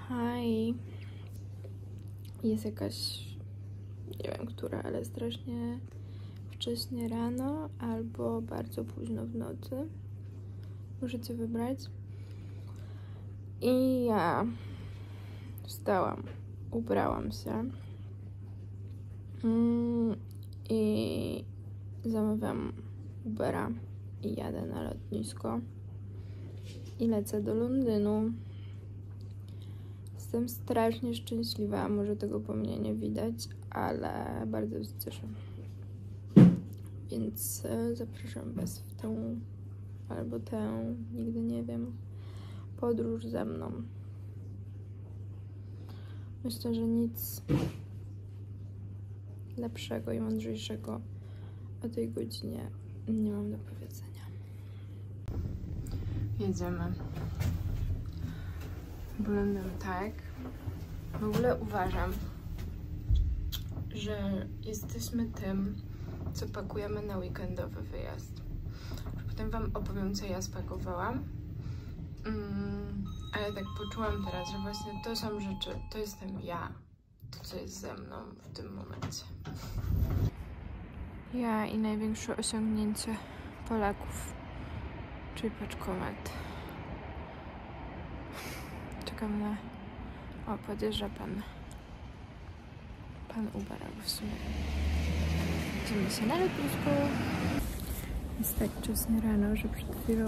Hi. Jest jakaś, nie wiem która, ale strasznie wcześnie rano albo bardzo późno w nocy. Możecie wybrać. I ja wstałam, ubrałam się i zamawiam Ubera i jadę na lotnisko i lecę do Londynu. Jestem strasznie szczęśliwa, może tego po mnie nie widać, ale bardzo się cieszę. Więc zapraszam was w tę albo tę, nigdy nie wiem, podróż ze mną. Myślę, że nic lepszego i mądrzejszego o tej godzinie nie mam do powiedzenia. Jedziemy. Wyglądam tak. W ogóle uważam, że jesteśmy tym, co pakujemy na weekendowy wyjazd. Potem wam opowiem, co ja spakowałam. Ale tak poczułam teraz, że właśnie to są rzeczy, to jestem ja. To, co jest ze mną w tym momencie. Ja i największe osiągnięcie Polaków, czyli paczkomat. Czekam na... O, podjeżdża pan Uber, albo w sumie idziemy się na lotnisko. Jest tak wcześnie rano, że przed chwilą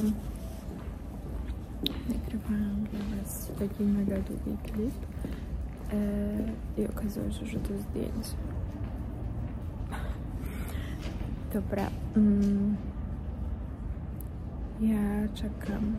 nagrywałam dla was taki mega długi klip i okazało się, że to zdjęcie. Dobra, ja czekam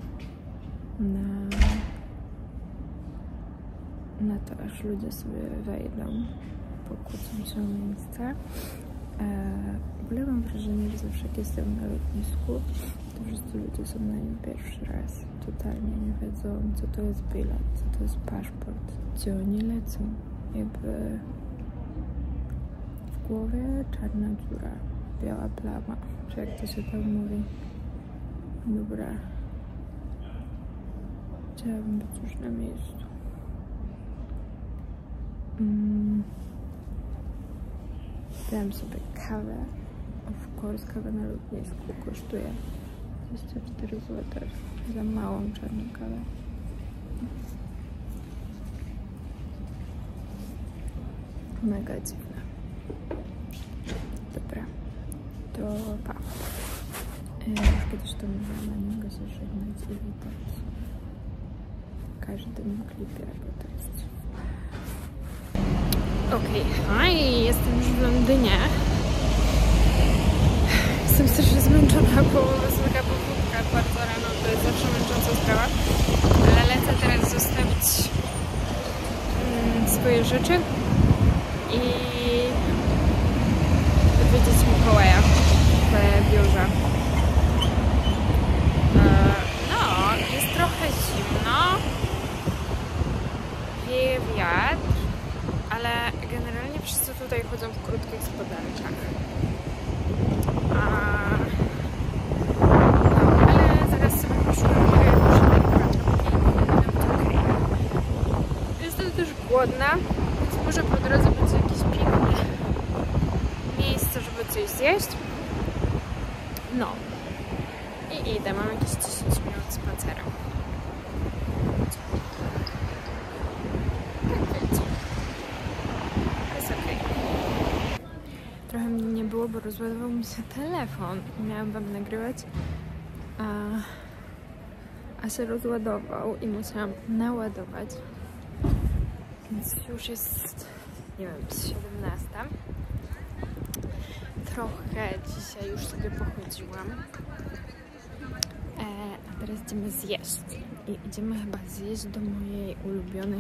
na to, aż ludzie sobie wejdą, pokłócą się miejsca. W ogóle mam wrażenie, że zawsze jak jestem na lotnisku, to wszyscy ludzie są na nim pierwszy raz. Totalnie nie wiedzą, co to jest bilet, co to jest paszport, gdzie oni lecą. Jakby w głowie czarna dziura, biała plama, czy jak to się tam mówi. Dobra. Chciałabym być już na miejscu. Dałem sobie kawę. Of course, kawa na lotnisku kosztuje 24 zł za małą czarną kawę. Mega dziwne. Dobra, to pa. Już kiedyś to mówiłam, a nie mogę się żegnać i witać w każdym klipie, bo to jest... Okej, hi, jestem już w Londynie. Jestem strasznie zmęczona, bo jest taka powódka bardzo rano, to jest zawsze męcząca sprawa. Ale lecę teraz zostawić swoje rzeczy i odwiedzić Mikołaja w biurze. No, jest trochę zimno, wieje wiatr, ale generalnie wszyscy tutaj chodzą w krótkich spodenkach. No, ale zaraz sobie poszukam okej. Jestem też głodna, więc może po drodze będzie jakieś piękne miejsce, żeby coś zjeść. No. I idę, mam jakieś 10 minut spaceru. Tak wiecie. Jest okej. Trochę mnie nie było, bo rozładował mi się telefon. Miałam wam nagrywać, a się rozładował i musiałam naładować. Więc już jest, nie wiem, 17. Trochę dzisiaj już sobie pochodziłam. A teraz idziemy zjeść. I idziemy chyba zjeść do mojej ulubionej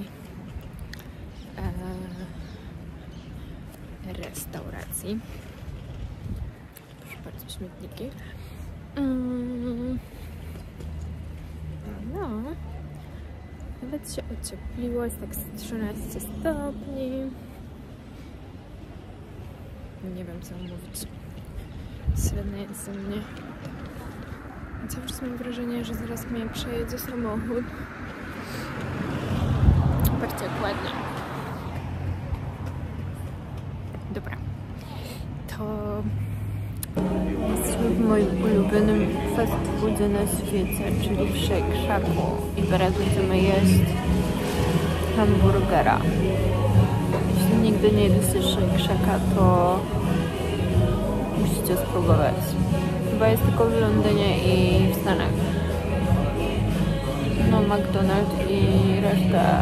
restauracji. Proszę bardzo, śmietniki. No. Nawet się ociepliło, jest tak z 13 stopni. Nie wiem, co mówić. Średnio jest ze mnie. Cały czas mam wrażenie, że zaraz mnie przejedzie samochód. ulubionym fast foodzie na świecie, czyli w Shake Shacku. I teraz będziemy jeść hamburgera. Jeśli nigdy nie jedliście Shake Shacka, to musicie spróbować. Chyba jest tylko w Londynie i w Stanach. No, McDonald's i reszta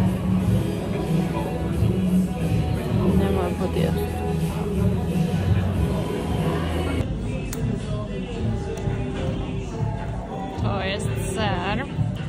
nie ma podjazdu. To jest ser.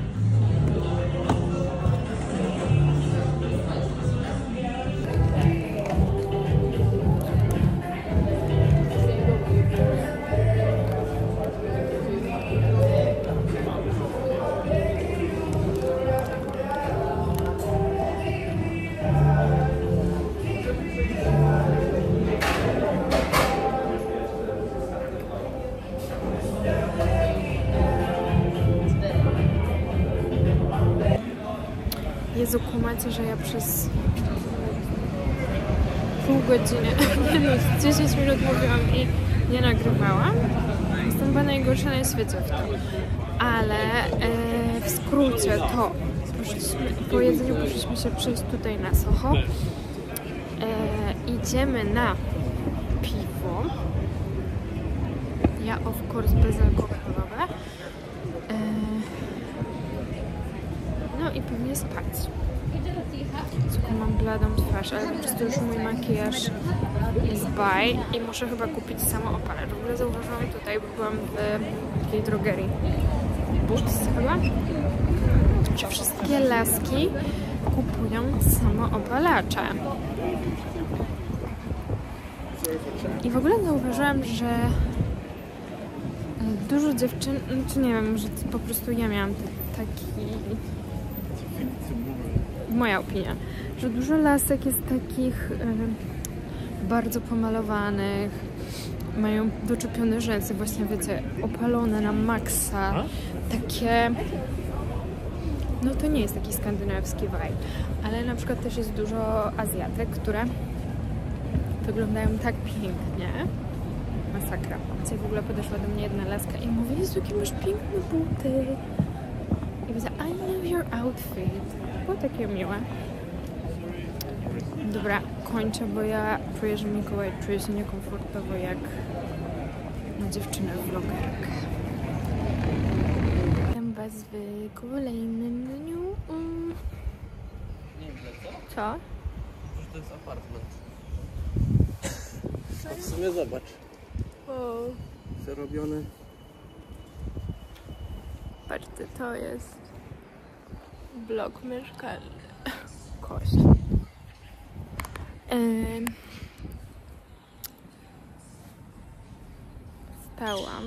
Jezu, kumacie, że ja przez pół godziny, 10 minut mówiłam i nie nagrywałam. Jestem chyba najgorsza na świecie w tym. Ale w skrócie to po jedzeniu poszliśmy się przejść tutaj na Soho. Idziemy na piwo. Ja of course bezalkoholowe. No i pewnie spać. Tylko mam bladą twarz, ale po prostu już mój makijaż jest by i muszę chyba kupić samoopalacz. W ogóle zauważyłam tutaj, bo byłam w takiej drogerii Boots chyba, że wszystkie laski kupują samoopalacze. I w ogóle zauważyłam, że dużo dziewczyn, czy nie wiem, że po prostu ja miałam taki... Moja opinia, że dużo lasek jest takich bardzo pomalowanych, mają doczepione rzęsy, właśnie wiecie, opalone na maksa, takie, no to nie jest taki skandynawski vibe, ale na przykład też jest dużo Azjatek, które wyglądają tak pięknie, masakra. Dzisiaj w ogóle podeszła do mnie jedna laska i mówi: Jezu, jakie masz piękne buty. I powiedziała: I love your outfit. Było takie miłe. Dobra, kończę, bo ja czuję, że Mikołaj czuje się niekomfortowo jak na dziewczynę vlogerkę. Witam was w kolejnym dniu. Nie wiem, co? Co? Że to jest apartment. A w sumie zobacz. O. Przerobiony. Patrzcie, to jest blok mieszkalny. Kość. Wstałam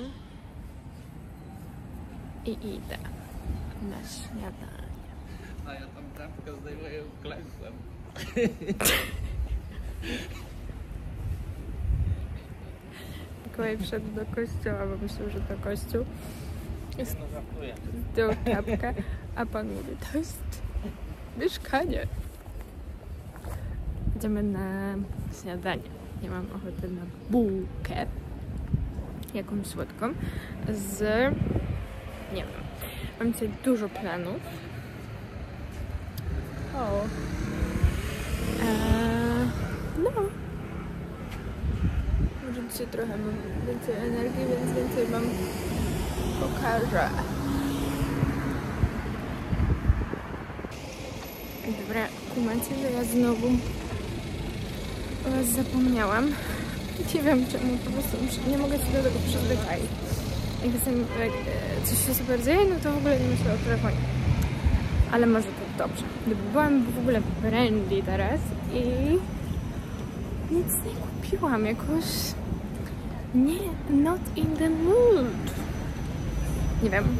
i idę na śniadanie. A ja tam czapkę zdejmuję klęsem. Mikołaj wszedł do kościoła, bo myślał, że to kościół. No żartuję. Zdjął czapkę, a pan mówi: to jest mieszkanie. Idziemy na śniadanie. Nie mam ochoty na bułkę, jakąś słodką, z... nie wiem. Mam dzisiaj dużo planów. O. No. Może dzisiaj trochę mam więcej energii, więc więcej wam pokażę. Dobra, kumacie, że ja znowu o was zapomniałam. Nie wiem czemu, po prostu nie mogę się do tego przyzwyczaić. Jak coś się super dzieje, no to w ogóle nie myślę o telefonie. Ale może to dobrze. Byłam w ogóle w Brandy teraz i nic nie kupiłam. Jakoś not in the mood. Nie wiem.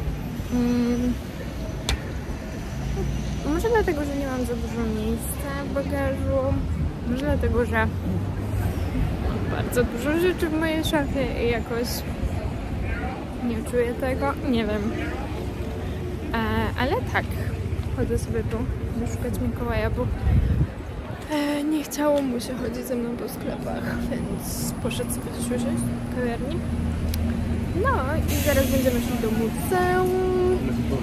Może dlatego, że nie mam za dużo miejsca w bagażu. Może dlatego, że mam bardzo dużo rzeczy w mojej szafie i jakoś nie czuję tego. Nie wiem. Ale tak. Chodzę sobie tu szukać Mikołaja, bo nie chciało mu się chodzić ze mną po sklepach, więc poszedł sobie coś usiąść w kawiarni. No i zaraz będziemy szli do muzeum.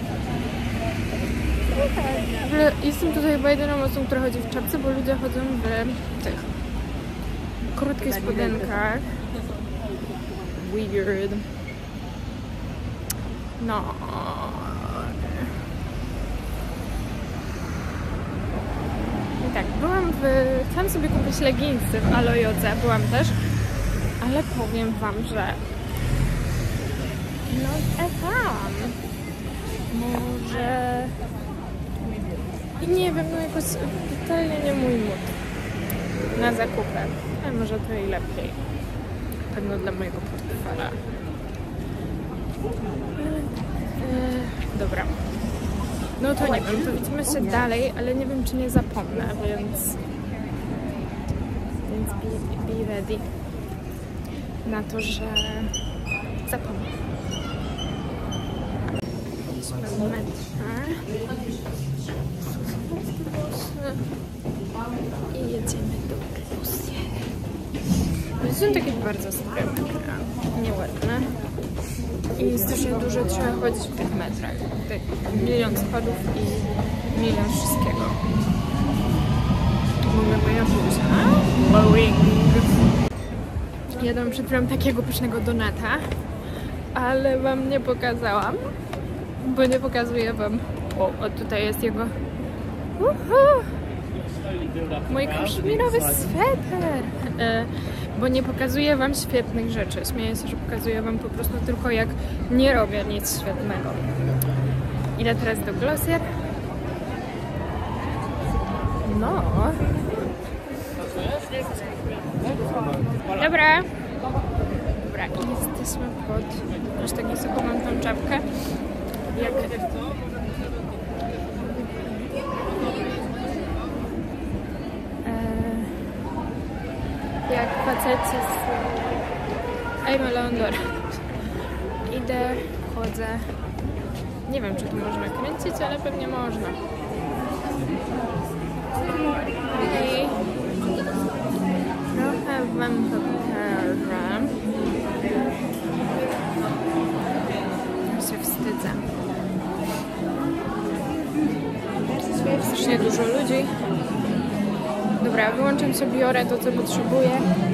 W ogóle jestem tutaj chyba jedyną osobą, która chodzi w czapce, bo ludzie chodzą w tych krótkich spodenkach. Weird. No. I tak, chciałam sobie kupić leginsy w Alojodze, byłam też, ale powiem wam, że no tam może i nie wiem, no jakoś totalnie nie mój mód na zakupy, a może to i lepiej, pewno dla mojego portfela. Dobra, no to nie wiem, to widzimy się dalej, ale nie wiem, czy nie zapomnę, więc be ready na to, że zapomnę. I jedziemy do Gruzji. To są takie bardzo stare metra, nieładne. I strasznie dużo trzeba chodzić w tych metrach. Tutaj 1 000 000 schodów i 1 000 000 wszystkiego. Mogę pojechać. Boring. Jadłam przed chwilą takiego pysznego donata, ale wam nie pokazałam, bo nie pokazuję wam. O, tutaj jest jego. Mój kaszmirowy sweter. Bo nie pokazuję wam świetnych rzeczy. Śmieję się, że pokazuję wam po prostu tylko jak nie robię nic świetnego. Idę teraz do Glossier. No. Dobra. Dobra, i jesteśmy pod... Aż tak wysoko mam tą czapkę. Jak faceci z Aimé Leon. Idę, chodzę. Nie wiem, czy tu można kręcić, ale pewnie można. I trochę wam pokażę. Ja się wstydzę. Strasznie dużo ludzi. Dobra, wyłączam sobie, biorę to, co potrzebuję.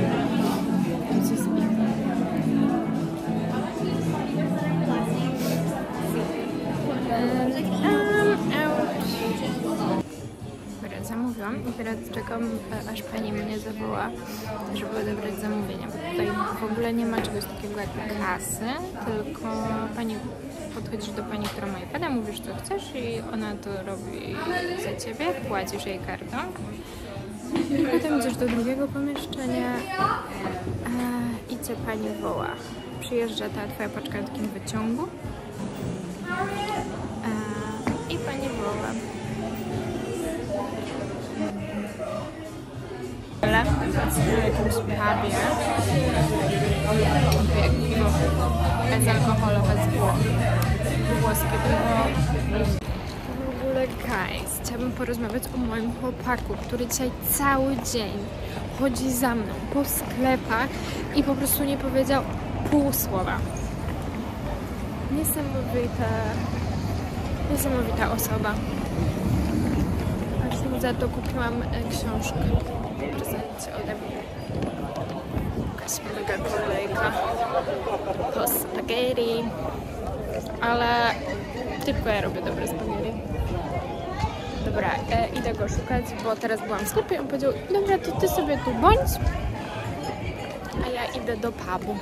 Dobra, zamówiłam i teraz czekam, aż pani mnie zawoła, żeby odebrać zamówienie, bo tutaj w ogóle nie ma czegoś takiego jak kasy, tylko pani podchodzisz do pani, która ma iPada, mówisz, co chcesz i ona to robi za ciebie, płacisz jej kartą. I potem idziesz do drugiego pomieszczenia i cię pani woła. Przyjeżdża ta twoja paczka w takim wyciągu i pani woła. Ale w jakimś pubie bezalkoholowe włoskie piwo. W ogóle guys, chciałabym porozmawiać o moim chłopaku, który dzisiaj cały dzień chodzi za mną po sklepach i po prostu nie powiedział pół słowa. Niesamowita osoba. Właśnie za to kupiłam książkę w prezencie ode mnie. Jakaś mega kolejka po spaghetti, ale tylko ja robię dobre spaghetti. Dobra, idę go szukać, bo teraz byłam w sklepie i on powiedział, dobra, to ty sobie tu bądź, a ja idę do pubu.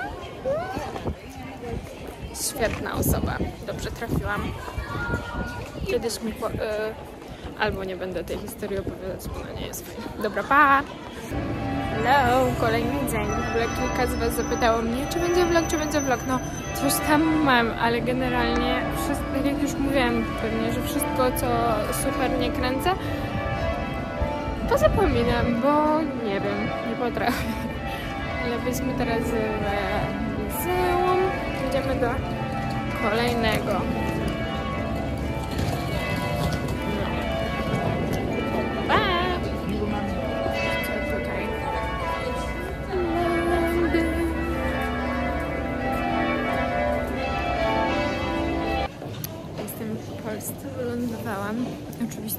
Świetna osoba, dobrze trafiłam. Kiedyś mi albo nie będę tej historii opowiadać, bo ona nie jest fajna. Dobra, pa! Hello, kolejny dzień. W ogóle kilka z was zapytało mnie, czy będzie vlog. No, coś tam mam, ale generalnie, tak jak już mówiłam pewnie, że wszystko, co super nie kręcę, to zapominam, bo nie wiem, nie potrafię. Ale byliśmy teraz w muzeum, idziemy do kolejnego.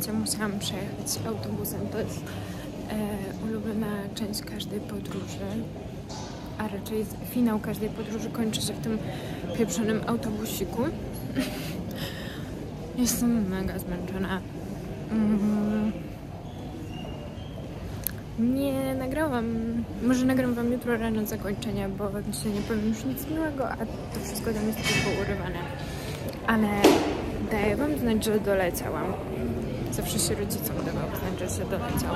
się musiałam przejechać autobusem. To jest ulubiona część każdej podróży, a raczej finał każdej podróży kończy się w tym pieprzonym autobusiku. Jestem mega zmęczona. Nie nagrałam, może nagram wam jutro rano zakończenia, bo dzisiaj nie powiem już nic miłego, a to wszystko tam jest tylko urywane. Ale daję wam znać, że doleciałam. Zawsze się rodzicom dawał znać, że się doleciał.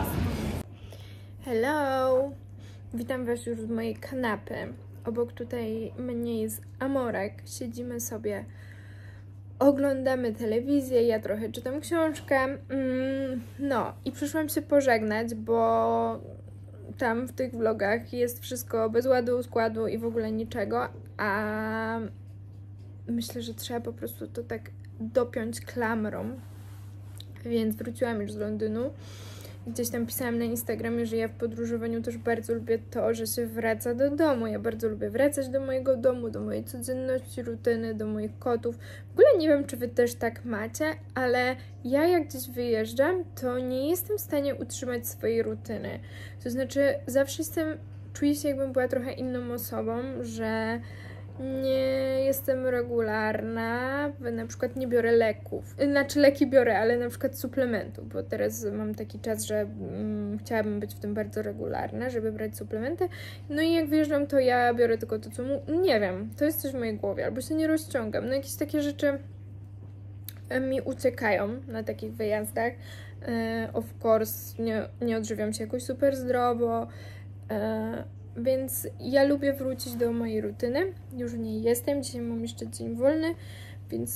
Hello! Witam was już z mojej kanapy. Obok tutaj mnie jest Amorek. Siedzimy sobie, oglądamy telewizję, ja trochę czytam książkę. No i przyszłam się pożegnać, bo tam w tych vlogach jest wszystko bez ładu, składu i w ogóle niczego, a myślę, że trzeba po prostu to tak dopiąć klamrą. Więc wróciłam już z Londynu. Gdzieś tam pisałam na Instagramie, że ja w podróżowaniu też bardzo lubię to, że się wraca do domu. Ja bardzo lubię wracać do mojego domu, do mojej codzienności, rutyny, do moich kotów. W ogóle nie wiem, czy wy też tak macie, ale ja jak gdzieś wyjeżdżam, to nie jestem w stanie utrzymać swojej rutyny. To znaczy zawsze czuję się, jakbym była trochę inną osobą, że nie jestem regularna, na przykład nie biorę leków, znaczy leki biorę, ale na przykład suplementów, bo teraz mam taki czas, że chciałabym być w tym bardzo regularna, żeby brać suplementy, no i jak wyjeżdżam, to ja biorę tylko to, co nie wiem, to jest coś w mojej głowie, albo się nie rozciągam, no jakieś takie rzeczy mi uciekają na takich wyjazdach. Of course nie odżywiam się jakoś super zdrowo, więc ja lubię wrócić do mojej rutyny. Już w niej jestem. Dzisiaj mam jeszcze dzień wolny, więc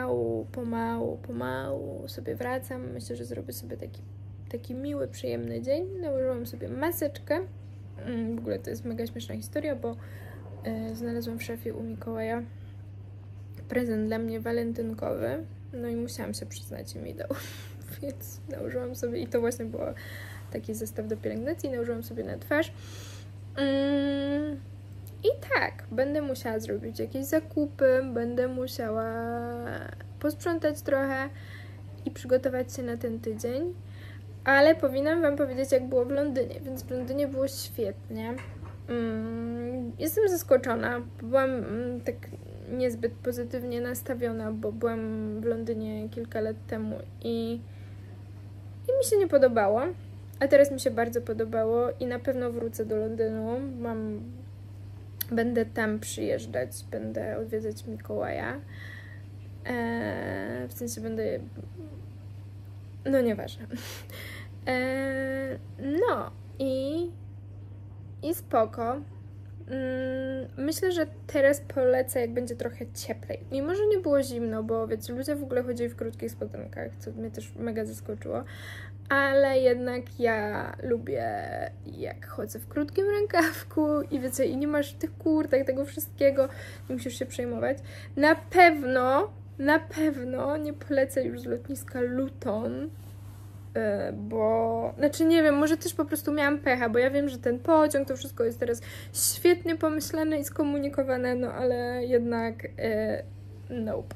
pomału sobie wracam. Myślę, że zrobię sobie taki miły, przyjemny dzień. Nałożyłam sobie maseczkę. W ogóle to jest mega śmieszna historia, bo znalazłam w szafie u Mikołaja prezent dla mnie walentynkowy. No i musiałam się przyznać i mi dał. Więc nałożyłam sobie, i to właśnie było taki zestaw do pielęgnacji, nałożyłam sobie na twarz. I tak, będę musiała zrobić jakieś zakupy, będę musiała posprzątać trochę i przygotować się na ten tydzień, ale powinnam wam powiedzieć, jak było w Londynie, więc w Londynie było świetnie. Jestem zaskoczona, byłam tak niezbyt pozytywnie nastawiona, bo byłam w Londynie kilka lat temu i mi się nie podobało. A teraz mi się bardzo podobało i na pewno wrócę do Londynu. Będę tam przyjeżdżać, będę odwiedzać Mikołaja. W sensie będę... No nieważne. No i spoko. Myślę, że teraz polecę, jak będzie trochę cieplej. Mimo, że nie było zimno, bo wiecie, ludzie w ogóle chodzili w krótkich spodenkach, co mnie też mega zaskoczyło. Ale jednak ja lubię, jak chodzę w krótkim rękawku i wiecie, i nie masz tych kurtek, tego wszystkiego, nie musisz się przejmować. Na pewno nie polecę już z lotniska Luton, bo, znaczy nie wiem, może też po prostu miałam pecha, bo ja wiem, że ten pociąg, to wszystko jest teraz świetnie pomyślane i skomunikowane, no ale jednak nope.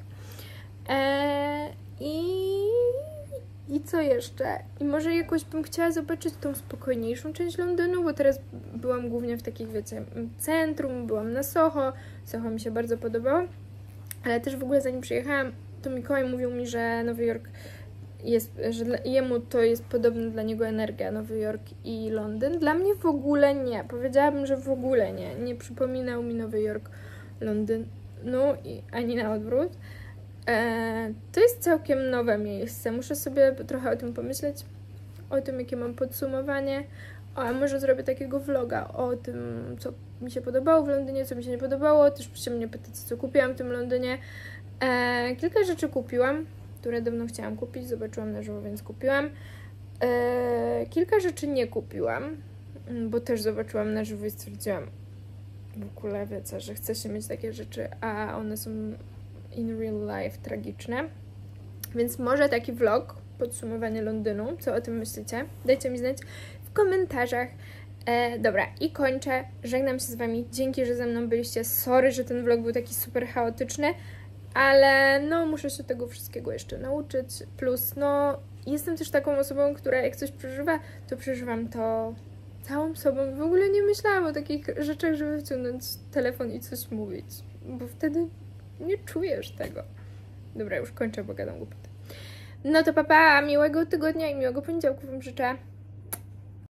I co jeszcze? I może jakoś bym chciała zobaczyć tą spokojniejszą część Londynu, bo teraz byłam głównie w takich, wiecie, centrum, byłam na Soho. Soho mi się bardzo podobało, ale też w ogóle zanim przyjechałam, to Mikołaj mówił mi, że Nowy Jork jest, że jemu to jest podobna dla niego energia, Nowy Jork i Londyn. Dla mnie w ogóle nie. Powiedziałabym, że w ogóle nie. Nie przypominał mi Nowy Jork Londynu ani na odwrót. To jest całkiem nowe miejsce. Muszę sobie trochę o tym pomyśleć, o tym, jakie mam podsumowanie. A może zrobię takiego vloga o tym, co mi się podobało w Londynie, co mi się nie podobało. Też się mnie pytać, co kupiłam w tym Londynie. Kilka rzeczy kupiłam, które dawno chciałam kupić. Zobaczyłam na żywo, więc kupiłam. Kilka rzeczy nie kupiłam, bo też zobaczyłam na żywo i stwierdziłam w ogóle, wiecie, że chce się mieć takie rzeczy, a one są in real life tragiczne. Więc może taki vlog, podsumowanie Londynu, co o tym myślicie? Dajcie mi znać w komentarzach. Dobra, i kończę. Żegnam się z wami. Dzięki, że ze mną byliście. Sorry, że ten vlog był taki super chaotyczny, ale no muszę się tego wszystkiego jeszcze nauczyć. Plus, no jestem też taką osobą, która jak coś przeżywa, to przeżywam to całą sobą. W ogóle nie myślałam o takich rzeczach, żeby wyciągnąć telefon i coś mówić, bo wtedy nie czujesz tego. Dobra, już kończę, bo gadam głupoty. No to papa, miłego tygodnia i miłego poniedziałku wam życzę.